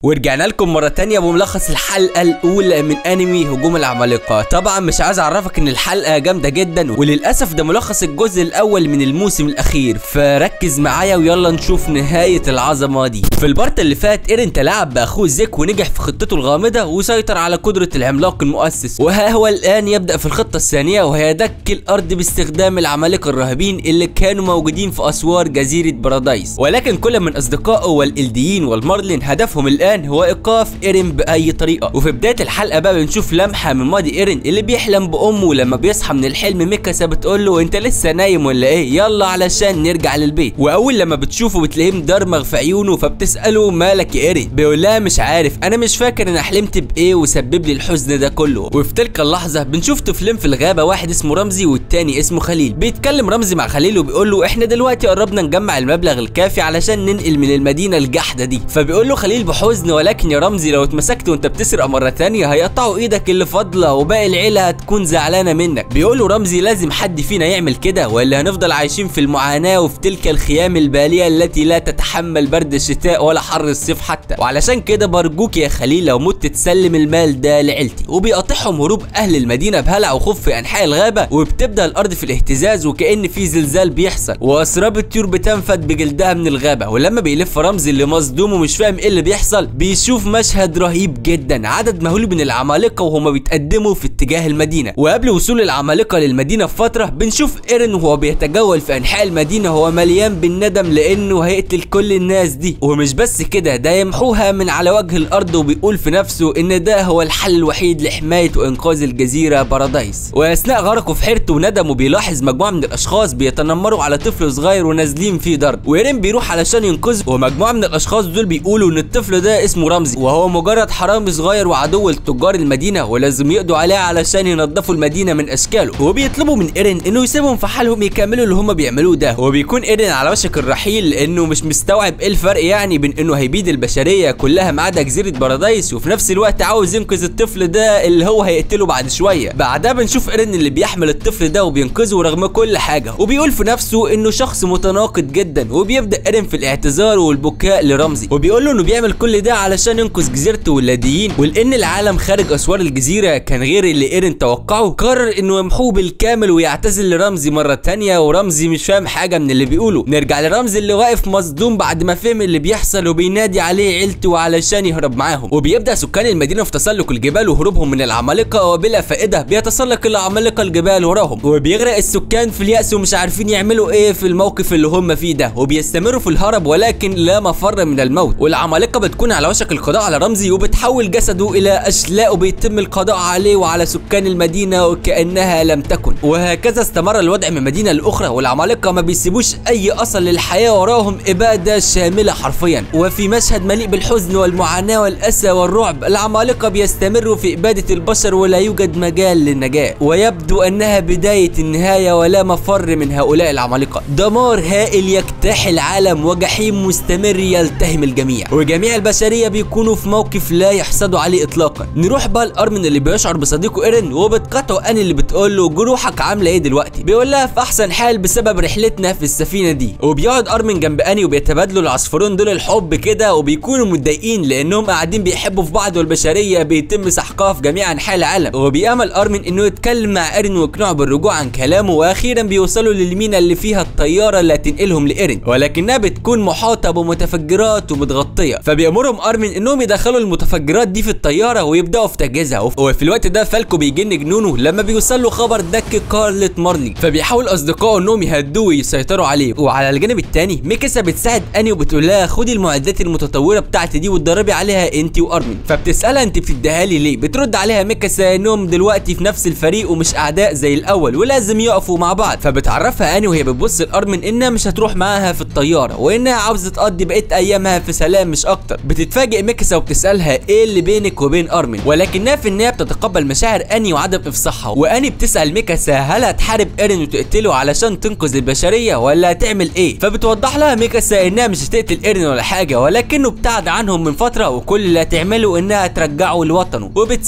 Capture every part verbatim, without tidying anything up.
ورجعنا لكم مرة تانية بملخص الحلقة الأولى من أنمي هجوم العمالقة. طبعا مش عايز أعرفك إن الحلقة جامدة جدا، وللأسف ده ملخص الجزء الأول من الموسم الأخير، فركز معايا ويلا نشوف نهاية العظمة دي. في البارت اللي فات إيرين تلاعب بأخوه زيك ونجح في خطته الغامضة وسيطر على قدرة العملاق المؤسس، وها هو الآن يبدأ في الخطة الثانية وهي دك الأرض باستخدام العمالقة الرهيبين اللي كانوا موجودين في أسوار جزيرة بارادايس. ولكن كل من أصدقائه والإلديين والمارلين هدفهم الآن هو ايقاف ايرين باي طريقه. وفي بدايه الحلقه بقى بنشوف لمحه من ماضي ايرين اللي بيحلم بامه، لما بيصحى من الحلم ميكاسا بتقول له انت لسه نايم ولا ايه، يلا علشان نرجع للبيت. واول لما بتشوفه بتلاقيه مدرمغ في عيونه، فبتساله مالك يا ايرين، بيقول لها مش عارف، انا مش فاكر انا حلمت بايه وسبب لي الحزن ده كله. وفي تلك اللحظه بنشوف طفلين في الغابه، واحد اسمه رمزي والتاني اسمه خليل. بيتكلم رمزي مع خليل وبيقول له احنا دلوقتي قربنا نجمع المبلغ الكافي علشان ننقل من المدينه الجحده دي. فبيقول له خليل بحزن ولكن يا رمزي لو اتمسكت وانت بتسرق مره تانية هيقطعوا ايدك اللي فاضله وباقي العيله هتكون زعلانه منك. بيقول له رمزي لازم حد فينا يعمل كده ولا هنفضل عايشين في المعاناه وفي تلك الخيام الباليه التي لا تتحمل برد الشتاء ولا حر الصيف حتى، وعلشان كده برجوك يا خليل لو مت تسلم المال ده لعيلتي. وبيقاطعهم هروب اهل المدينه بهلع وخوف في انحاء الغابه، وبتبدا الارض في الاهتزاز وكأن في زلزال بيحصل، واسراب الطيور بتنفد بجلدها من الغابه. ولما بيلف رمزي اللي مصدوم ومش فاهم ايه اللي بيحصل بيشوف مشهد رهيب جدا، عدد مهول من العمالقه وهما بيتقدموا في اتجاه المدينه. وقبل وصول العمالقه للمدينه بفتره بنشوف ايرين وهو بيتجول في انحاء المدينه هو مليان بالندم لانه هيقتل كل الناس دي، ومش بس كده ده يمحوها من على وجه الارض، وبيقول في نفسه ان ده هو الحل الوحيد لحمايه وانقاذ الجزيره بارادايس. واثناء غرقه في حيرته وندمه بيلاحظ مجموعه من الاشخاص بيتنمروا على طفل صغير ونازلين فيه ضرب، وايرين بيروح علشان ينقذه، ومجموعه من الاشخاص دول بيقولوا ان الطفل ده اسمه رمزي وهو مجرد حرامي صغير وعدو لتجار المدينه ولازم يقضوا عليه علشان ينظفوا المدينه من اشكاله. وبيطلبوا من ايرين انه يسيبهم في حالهم يكملوا اللي هم بيعملوه ده. وبيكون ايرين على وشك الرحيل لانه مش مستوعب ايه الفرق يعني بين انه هيبيد البشريه كلها ما عدا جزيره بارادايس وفي نفس الوقت عاوز ينقذ الطفل ده اللي هو هيقتله بعد شويه. بعدها بنشوف ايرين اللي بيحمل الطفل ده وبينقذه رغم كل حاجه، وبيقول في نفسه انه شخص متناقض جدا. وبيبدا ايرين في الاعتذار والبكاء لرمزي، وبيقول له انه بيعمل كل ده علشان ينقذ جزيرته واللاديين، ولان العالم خارج اسوار الجزيره كان غير اللي ايرين توقعه، قرر انه يمحوه بالكامل ويعتذر لرمزي مره تانية. ورمزي مش فاهم حاجه من اللي بيقوله. نرجع لرمزي اللي واقف مصدوم بعد ما فهم اللي بيحصل وبينادي عليه عيلته علشان يهرب معاهم. وبيبدا سكان المدينه في تسلق الجبال وهروبهم من العمالقه، وبلا فائده بيتسلق العمالقه الجبال وراهم، وبيغرق السكان في اليأس ومش عارفين يعملوا ايه في الموقف اللي هم فيه ده، وبيستمروا في الهرب ولكن لا مفر من الموت. والعمالقه بتكون على وشك القضاء على رمزي وبتحول جسده الى اشلاء وبيتم القضاء عليه وعلى سكان المدينه وكانها لم تكن. وهكذا استمر الوضع من مدينه لاخرى، والعمالقه ما بيسيبوش اي اثر للحياه وراهم، اباده شامله حرفيا. وفي مشهد مليء بالحزن والمعاناه والاسى والرعب العمالقه بيستمروا في اباده البشر ولا يوجد مجال للنجاه، ويبدو انها بدايه النهايه ولا مفر من هؤلاء العمالقه. دمار هائل يجتاح العالم وجحيم مستمر يلتهم الجميع، وجميع البشريه بيكونوا في موقف لا يحسدوا عليه اطلاقا. نروح بقى لارمن اللي بيشعر بصديقه ايرين، وبتقاطعه اني اللي بتقول له جروحك عامله ايه دلوقتي، بيقول لها في احسن حال بسبب رحلتنا في السفينه دي. وبيقعد ارمن جنب اني وبيتبادلوا العصفورين دول الحب كده، وبيكونوا متضايقين لانهم قاعدين بيحبوا في بعض والبشريه بيتم سحقها في جميع انحاء العالم. وبيامل ارمن انه يتكلم مع ايرين ويقنعه بالرجوع عن كلامه، واخيرا بيوصلوا للمينا اللي فيها الطياره اللي هتنقلهم لايرين، ولكنها بتكون محاطه بمتفجرات ومتغطيه. فبيامرهم ارمن انهم يدخلوا المتفجرات دي في الطياره ويبداوا في تجهيزها. وفي الوقت ده فالكو بيجن جنونه لما بيوصل له خبر دك كارلت مارلي، فبيحاول اصدقائه انهم يهدوه ويسيطروا عليه. وعلى الجانب الثاني ميكاسا بتساعد اني وبتقول لها خدي المعدات المتطوره بتاعتي دي وتدربي عليها انت وارمن. فبتسالها انت بتديها لي ليه، بترد عليها ميكاسا انهم دلوقتي في نفس الفريق ومش اعداء زي الاول ولازم يقفوا مع بعض. فبتعرفها اني وهي بتبص لارمن انها مش هتروح معاها في الطياره وانها عاوزه تقضي بقيه ايامها في سلام مش اكتر. بتتفاجئ ميكاسا وبتسالها ايه اللي بينك وبين ارمن، ولكنها في النهايه بتتقبل مشاعر اني وعدم افصاحها. واني بتسال ميكاسا هل هتحارب ايرين وتقتله علشان تنقذ البشريه ولا هتعمل ايه. فبتوضح لها ميكاسا انها مش هتقتل ايرين ولا حاجه، ولكنه ابتعد عنهم من فتره وكل اللي هتعمله انها ترجعه لوطنه، وبتسيبها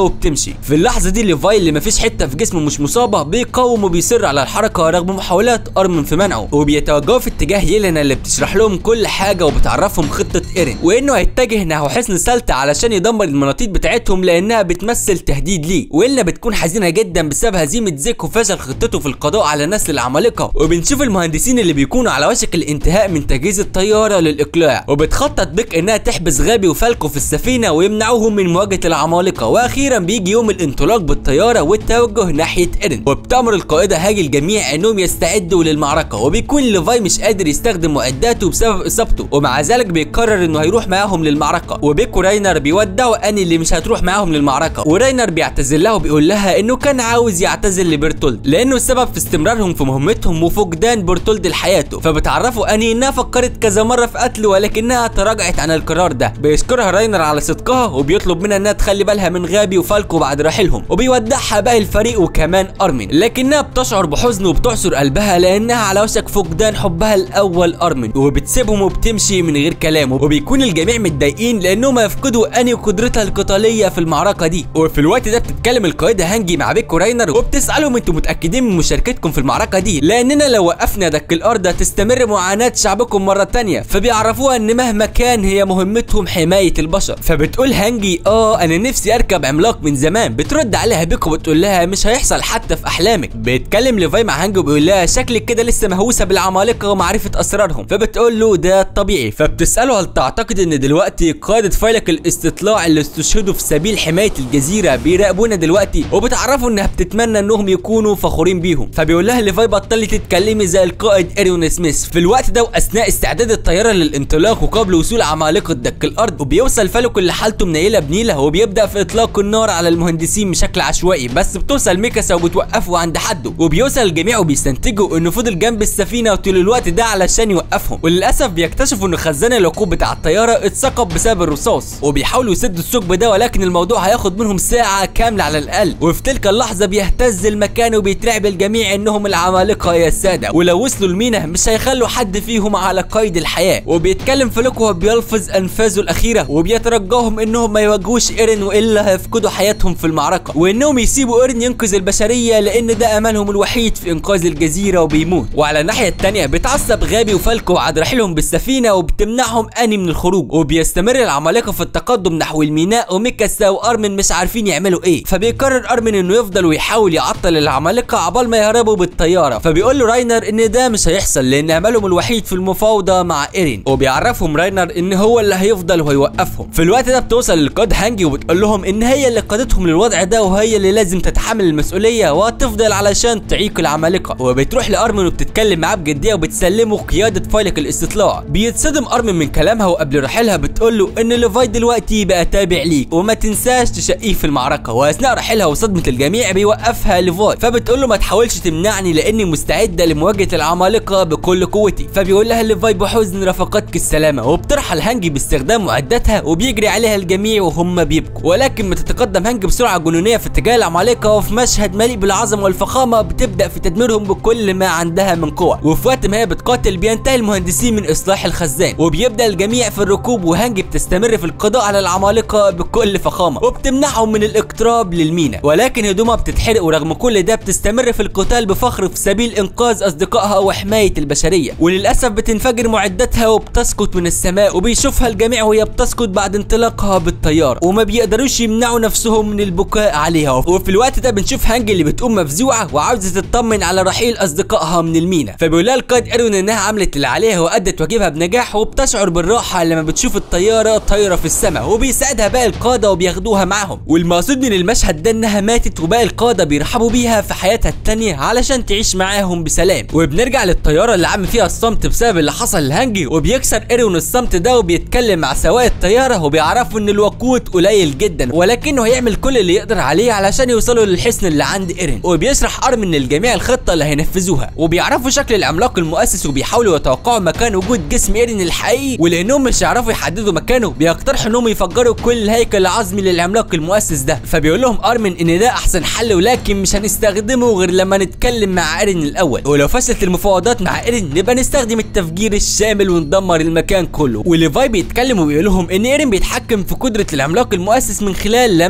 وبتمشي. في اللحظه دي ليفاي اللي مفيش حته في جسمه مش مصابه بيقاوم وبيصر على الحركه رغم محاولات ارمن في منعه، وبيتوجهوا في اتجاه ييلينا اللي بتشرح لهم كل حاجه وبتعرفهم خطه ايرين، وانه هيتجه نحو حصن سالتا علشان يدمر المناطيد بتاعتهم لانها بتمثل تهديد ليه، وإلنا بتكون حزينه جدا بسبب هزيمه زيك وفشل خطته في القضاء على نسل العمالقه. وبنشوف المهندسين اللي بيكونوا على وشك الانتهاء من تجهيز الطياره للاقلاع، وبتخطط بيك انها تحبس غابي وفالكو في السفينه ويمنعوهم من مواجهه العمالقه. واخيرا بيجي يوم الانطلاق بالطياره والتوجه ناحيه ايرين، وبتامر القائده هاجي الجميع انهم يستعدوا للمعركه، وبيكون ليفاي مش قادر يستخدم معداته بسبب اصابته، ومع ذلك بيقرر انه هيروح معاهم للمعركه. وبيك وراينر بيودعوا اني اللي مش هتروح معاهم للمعركه، وراينر بيعتذر لها وبيقول لها انه كان عاوز يعتذر لبرتولد لانه السبب في استمرارهم في مهمتهم وفقدان برتولد لحياته. فبتعرفوا اني انها فكرت كذا مره في قتله ولكنها تراجعت عن القرار ده. بيشكرها راينر على صدقها وبيطلب منها انها تخلي بالها من غابي وفالكو بعد رحيلهم، وبيودعها باقي الفريق وكمان ارمن، لكنها بتشعر بحزن وبتعصر قلبها لانها على وشك فقدان حبها الاول ارمن، وبتسيبهم وبتمشي من غير كلامه. وبيكون الجميع متضايقين لانهم يفقدوا اني قدرتها القتاليه في المعركه دي. وفي الوقت ده بتتكلم القائده هانجي مع بيك وراينر وبتسالهم انتوا متاكدين من مشاركتكم في المعركه دي، لاننا لو وقفنا دك الارض هتستمر معاناه شعبكم مره تانية. فبيعرفوها ان مهما كان هي مهمتهم حمايه البشر. فبتقول هانجي اه انا نفسي اركب عملاق من زمان. بترد عليها بيك وبتقول لها مش هيحصل حتى في احلامك. بيتكلم ليفاي مع هانجي وبيقول لها شكلك كده لسه مهووسه بالعمالقه ومعرفه اسرارهم. فبتقول له ده طبيعي. فبتساله هل تعتقد ان دلوقتي قاده فيلق الاستطلاع اللي استشهدوا في سبيل حمايه الجزيره بيراقبونا دلوقتي، وبتعرفوا انها بتتمنى انهم يكونوا فخورين بيهم. فبيقول لها ليفاي بطلي تتكلمي زي القائد ايرين سميث. في الوقت ده واثناء استعداد الطياره للانطلاق وقبل وصول عمالقه دك الارض، وبيوصل فالكو اللي حالته منيله بنيله وبيبدا في اطلاق النار على المهندسين بشكل عشوائي، بس بتوصل ميكاسا وبتوقفه عند حده، وبيوصل الجميع وبيستنتجوا انه فضل جنب السفينه طول الوقت ده علشان يوقفهم. وللاسف بيكتشفوا ان خزان العقوب بتاع الطياره اتثقب بسبب الرصاص، وبيحاولوا يسدوا الثقب ده ولكن الموضوع هياخد منهم ساعه كامله على الاقل. وفي تلك اللحظه بيهتز المكان وبيترعب الجميع انهم العمالقه يا ساده، ولو وصلوا المينا مش هيخلوا حد فيهم على قيد الحياه. وبيتكلم فالكو وهو بيلفظ انفاسه الاخيره وبيترجاهم انهم ما يواجهوش ايرين والا هيفقدوا حياتهم في المعركه، وانهم يسيبوا ايرين ينقذ البشريه لان ده املهم الوحيد في انقاذ الجزيره وبيموت. وعلى الناحيه الثانيه بتعصب غابي وفالكو بعد رحيلهم بالسفينه وبتمنعهم اني من الخروج، وبيستمر العمالقه في التقدم نحو الميناء وميكاسا وارمن مش عارفين يعملوا ايه. فبيقرر ارمن انه يفضل ويحاول يعطل العمالقه عبال ما يهربوا بالطياره. فبيقول له راينر ان ده مش هيحصل لان املهم الوحيد في المفاوضه مع ايرين، وبيعرفهم راينر ان هو اللي هيفضل وهيوقفهم. في الوقت ده بتوصل للقائد هانجي وبتقول لهم ان هي اللي قادتهم للوضع ده وهي اللي لازم تتحمل المسؤوليه وهتفضل علشان تعيق العمالقه. وبتروح لارمن وبتتكلم معاه بجديه وبتسلمه قياده فيلق الاستطلاع. بيتصدم ارمن من كلامها وقبل رحيلها بتقول له ان ليفاي دلوقتي بقى تابع ليك وما تنساش تشقيه في المعركه. واثناء رحيلها وصدمه الجميع بيوقفها ليفاي، فبتقول له ما تحاولش تمنعني لاني مستعده لمواجهه العمالقه بكل قوتي. فبيقول لها ليفاي بحزن رفقتك السلامه، وبترحل هانجي باستخدام معداتها وبيجري عليها الجميع وهم بيبكوا. ولكن بتتقدم هانجي بسرعه جنونيه في اتجاه العمالقه، وفي مشهد مليء بالعظمه والفخامه بتبدا في تدميرهم بكل ما عندها من قوه. وفي وقت ما هي بتقاتل بينتهي المهندسين من اصلاح الخزان وبيبدا الجميع في الركوب، وهانجي بتستمر في القضاء على العمالقه بكل فخامه وبتمنعهم من الاقتراب للمينا. ولكن هدومها بتتحرق، ورغم كل ده بتستمر في القتال بفخر في سبيل انقاذ اصدقائها وحمايه البشريه. وللاسف بتنفجر معداتها وبتسقط من السماء، وبيشوفها الجميع وهي بتسقط بعد انطلاقها بالطياره، وما بيقدروش يمنعوا نفسهم من البكاء عليها. وفي الوقت ده بنشوف هانجي اللي بتقوم مفزوعه وعاوزه تطمن على رحيل اصدقائها من المينا. فبيقول لها القائد ايرين انها عملت اللي عليها وادت واجبها بنجاح، وبتشعر بالراحه لما بتشوف الطياره طايره في السماء، وبيساعدها باقي القاده وبياخدوها معاهم. والمقصود من المشهد ده انها ماتت وباقي القاده بيرحبوا بيها في حياتها التانيه علشان تعيش معاهم بسلام. وبنرجع للطياره اللي عم فيها الصمت بسبب اللي حصل لهانجي، وبيكسر ايرين الصمت ده وبيتكلم مع سواق الطياره وبيعرفوا ان الوقود قليل جدا، ولكنه هيعمل كل اللي يقدر عليه علشان يوصلوا للحصن اللي عند ايرين. وبيشرح ارمن للجميع الخطه اللي هينفذوها، وبيعرفوا شكل العملاق المؤسس وبيحاولوا يتوقعوا مكان وجود جسم ايرين الحقيقي. ولانهم مش يعرفوا يحددوا مكانه بيقترحوا انهم يفجروا كل الهيكل العظمي للعملاق المؤسس ده. فبيقول لهم ارمن ان ده احسن حل ولكن مش هنستخدمه غير لما نتكلم مع ايرين الاول، ولو فشلت المفاوضات مع ايرين نبقى نستخدم التفجير الشامل وندمر المكان كله. وليفاي بيتكلم وبيقول لهم ان ايرين بيتحكم في قدره العملاق المؤسس من خلال لمس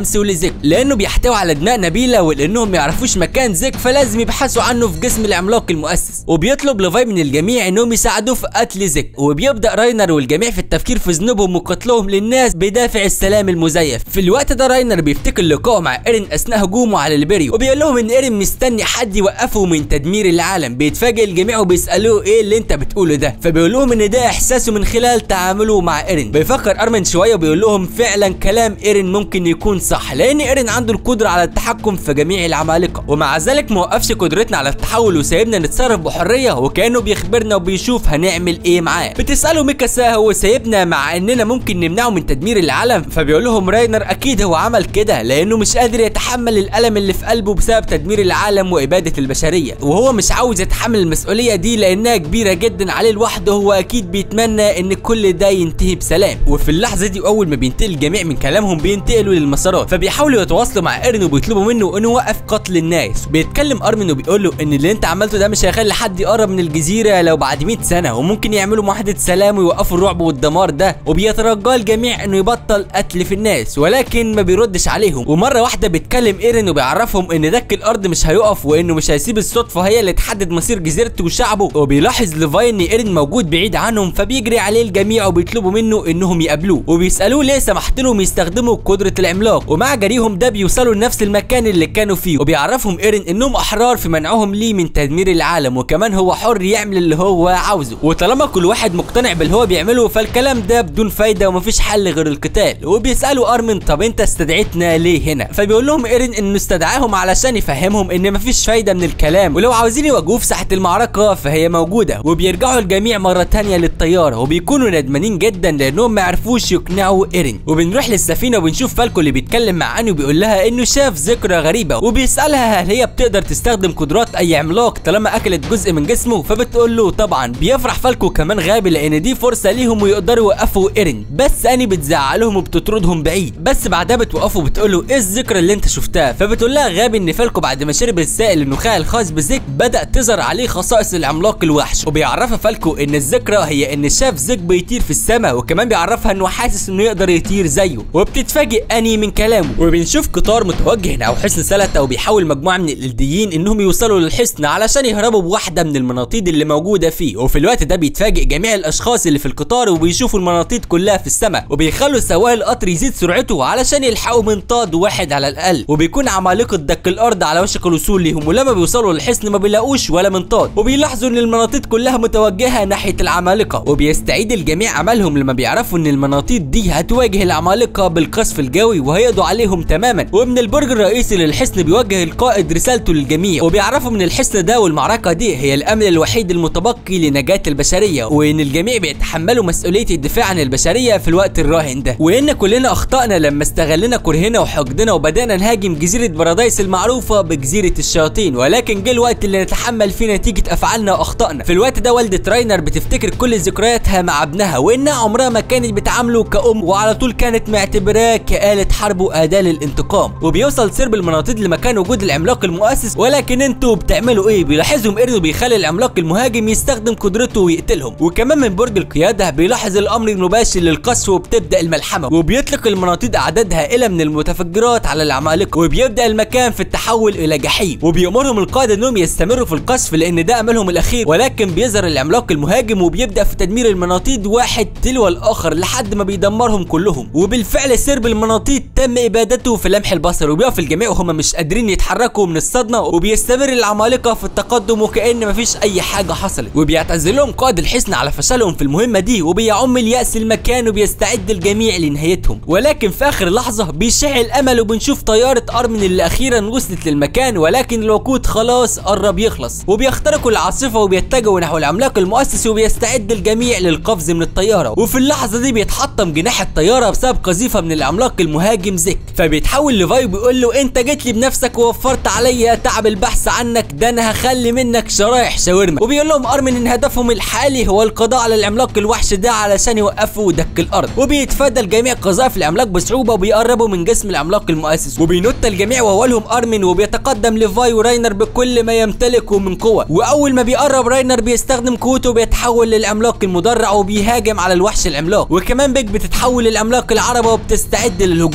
لجيمس ولزيك، لانه بيحتوي على دماء نبيله، ولانهم ما يعرفوش مكان زيك فلازم يبحثوا عنه في جسم العملاق المؤسس. وبيطلب ليفاي من الجميع انهم يساعدوه في قتل زيك، وبيبدا راينر والجميع في التفكير في ذنوبهم وقتلهم للناس بدافع السلام المزيف. في الوقت ده راينر بيفتكر لقائه مع ايرين اثناء هجومه على البريو، وبيقول لهم ان ايرين مستني حد يوقفه من تدمير العالم. بيتفاجئ الجميع وبيسالوه ايه اللي انت بتقوله ده، فبيقول لهم ان ده احساسه من خلال تعامله مع ايرين. بيفكر ارمن شويه وبيقول لهم فعلا كلام ايرين ممكن يكون صح، لان ايرين عنده القدره على التحكم في جميع العمالقه، ومع ذلك ما وقفش قدرتنا على التحول وسايبنا نتصرف بحريه، وكانه بيخبرنا وبيشوف هنعمل ايه معاه. بتساله ميكاسا هو سايبنا مع اننا ممكن نمنعه من تدمير العالم، فبيقول لهم راينر اكيد هو عمل كده لانه مش قادر يتحمل الالم اللي في قلبه بسبب تدمير العالم واباده البشريه، وهو مش عاوز يتحمل المسؤوليه دي لانها كبيره جدا عليه لوحده. هو اكيد بيتمنى ان كل ده ينتهي بسلام. وفي اللحظه دي اول ما بينتقل الجميع من كلامهم بينتقلوا للمسارات، فبيحاولوا يتواصلوا مع ايرين وبيطلبوا منه انه يوقف قتل الناس. بيتكلم ارمن وبيقول له ان اللي انت عملته ده مش هيخلي حد يقرب من الجزيره لو بعد مئة سنه، وممكن يعملوا معاهده سلام ويوقفوا الرعب والدمار ده. وبيترجى الجميع انه يبطل قتل في الناس، ولكن ما بيردش عليهم. ومره واحده بيتكلم ايرين وبيعرفهم ان دك الارض مش هيقف، وانه مش هيسيب الصدفه هي اللي تحدد مصير جزيرته وشعبه. وبيلاحظ ليفاي ان ايرين موجود بعيد عنهم، فبيجري عليه الجميع وبيطلبوا منه انهم يقابلوه، وبيسالوه ليه سمحت لهم يستخدموا قدره العملاق. ومع جريهم ده بيوصلوا لنفس المكان اللي كانوا فيه، وبيعرفهم ايرين انهم احرار في منعهم ليه من تدمير العالم، وكمان هو حر يعمل اللي هو عاوزه. وطالما كل واحد مقتنع باللي هو بيعمله فالكلام ده بدون فايده ومفيش حل غير القتال. وبيسالوا ارمن طب انت استدعيتنا ليه هنا؟ فبيقول لهم ايرين انه استدعاهم علشان يفهمهم ان مفيش فايده من الكلام، ولو عاوزين يواجهوه في ساحه المعركه فهي موجوده. وبيرجعوا الجميع مره ثانيه للطياره، وبيكونوا ندمانين جدا لانهم ما عرفوش يقنعوا ايرين. وبنروح للسفينه وبنشوف فالكو اللي بيتكلم مع اني وبيقول لها انه شاف ذكرى غريبه، وبيسالها هل هي بتقدر تستخدم قدرات اي عملاق طالما اكلت جزء من جسمه، فبتقول له طبعا. بيفرح فالكو كمان غابي لان دي فرصه ليهم ويقدروا يوقفوا ايرين، بس اني بتزعلهم وبتطردهم بعيد. بس بعدها بتوقفوا وبتقول له ايه الذكرى اللي انت شفتها؟ فبتقول لها غابي ان فالكو بعد ما شرب السائل النخاع الخاص بزيك بدا تظهر عليه خصائص العملاق الوحش. وبيعرفها فالكو ان الذكرى هي ان شاف زيك بيطير في السماء، وكمان بيعرفها انه حاسس انه يقدر يطير زيه. وبتتفاجئ اني من كلامه، وبنشوف قطار متوجه نحو حصن سلتا، وبيحاول مجموعه من الالديين انهم يوصلوا للحصن علشان يهربوا بواحده من المناطيد اللي موجوده فيه. وفي الوقت ده بيتفاجئ جميع الاشخاص اللي في القطار وبيشوفوا المناطيد كلها في السماء، وبيخلوا سواق القطر يزيد سرعته علشان يلحقوا منطاد واحد على الاقل. وبيكون عمالقه دك الارض على وشك الوصول ليهم، ولما بيوصلوا للحصن ما بيلاقوش ولا منطاد، وبيلاحظوا ان المناطيد كلها متوجهه ناحيه العمالقه. وبيستعيد الجميع املهم لما بيعرفوا ان المناطيد دي هتواجه العمالقه بالقصف الجوي وهيقضوا عليهم تماما. ومن البرج الرئيسي للحصن بيوجه القائد رسالته للجميع، وبيعرفوا من الحصن ده والمعركه دي هي الامل الوحيد المتبقي لنجاه البشريه، وان الجميع بيتحملوا مسؤوليه الدفاع عن البشريه في الوقت الراهن ده، وان كلنا اخطأنا لما استغلنا كرهنا وحقدنا وبدانا نهاجم جزيره بارادايس المعروفه بجزيره الشياطين، ولكن جه الوقت اللي نتحمل فيه نتيجه افعالنا واخطائنا. في الوقت ده والده راينر بتفتكر كل ذكرياتها مع ابنها، وانها عمرها ما كانت بتعامله كأم، وعلى طول كانت معتبراه كآلة حرب وأداة للانتقام. وبيوصل سرب المناطيد لمكان وجود العملاق المؤسس، ولكن انتوا بتعملوا ايه؟ بيلاحظهم ايرين بيخلي العملاق المهاجم يستخدم قدرته ويقتلهم. وكمان من برج القياده بيلاحظ الامر المباشر للقصف، وبتبدا الملحمه، وبيطلق المناطيد اعداد هائله من المتفجرات على العمالقه، وبيبدا المكان في التحول الى جحيم. وبيامرهم القائد انهم يستمروا في القصف لان ده املهم الاخير، ولكن بيظهر العملاق المهاجم وبيبدا في تدمير المناطيد واحد تلو الاخر لحد ما بيدمرهم كلهم. وبالفعل سرب المناطيد تم ابادته في لمح البصر، وبيقف الجميع وهم مش قادرين يتحركوا من الصدمه، وبيستمر العمالقه في التقدم وكأن مفيش اي حاجه حصلت. وبيعتذر لهم قائد الحصن على فشلهم في المهمه دي، وبيعم اليأس المكان وبيستعد الجميع لنهايتهم. ولكن في اخر لحظه بيشع الامل، وبنشوف طياره ارمن اللي اخيرا وصلت للمكان، ولكن الوقود خلاص قرب يخلص. وبيخترقوا العاصفه وبيتجهوا نحو العملاق المؤسس، وبيستعد الجميع للقفز من الطياره. وفي اللحظه دي بيتحطم جناح الطياره بسبب قذيفه من العملاق المهاجم زيك، فبيتحول ليفاي وبيقول له انت جيت لي بنفسك ووفرت عليا تعب البحث عنك، ده انا هخلي منك شرايح شاورما. وبيقول لهم ارمن ان هدفهم الحالي هو القضاء على العملاق الوحش ده علشان يوقفوا دك الارض. وبيتفادى الجميع قذائف العملاق بصعوبه، وبيقربوا من جسم العملاق المؤسس، وبينط الجميع واولهم ارمن، وبيتقدم ليفاي وراينر بكل ما يمتلكه من قوه. واول ما بيقرب راينر بيستخدم قوته وبيتحول للعملاق المدرع وبيهاجم على الوحش العملاق. وكمان بيج بتتحول للعملاق العربه وبتستعد للهجوم،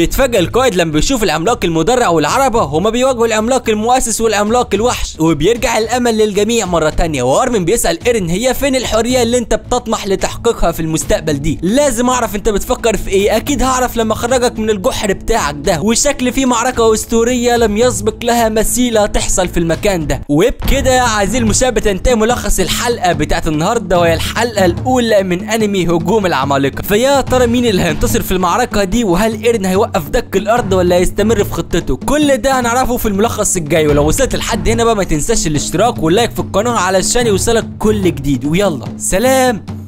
بيتفاجئ القائد لما بيشوف العملاق المدرع والعربه هما بيواجهوا العملاق المؤسس والعملاق الوحش، وبيرجع الامل للجميع مره تانية. وارمن بيسال ايرين هي فين الحريه اللي انت بتطمح لتحقيقها في المستقبل دي؟ لازم اعرف انت بتفكر في ايه. اكيد هعرف لما اخرجك من الجحر بتاعك ده. وشكل في معركه اسطوريه لم يسبق لها مثيله تحصل في المكان ده. وبكده يا عزيزي المشاهد تنتهي ملخص الحلقه بتاعت النهارده، وهي الحلقه الاولى من انمي هجوم العمالقه. فيا ترى مين اللي هينتصر في المعركه دي؟ وهل ايرين هيوقف دك الارض ولا هيستمر في خطته؟ كل ده هنعرفه في الملخص الجاي. ولو وصلت لحد هنا بقى ما تنساش الاشتراك واللايك في القناه علشان يوصلك كل جديد. ويلا سلام.